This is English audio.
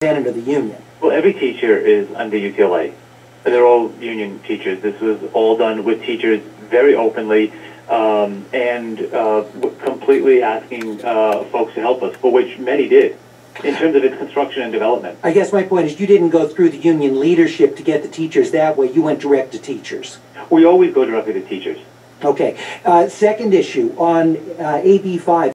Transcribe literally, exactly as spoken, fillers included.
under the union. Well, every teacher is under U C L A. They're all union teachers. This was all done with teachers very openly um, and uh, completely asking uh, folks to help us, for which many did, in terms of its construction and development. I guess my point is you didn't go through the union leadership to get the teachers that way. You went direct to teachers. We always go directly to teachers. Okay. Uh, second issue on uh, A B five.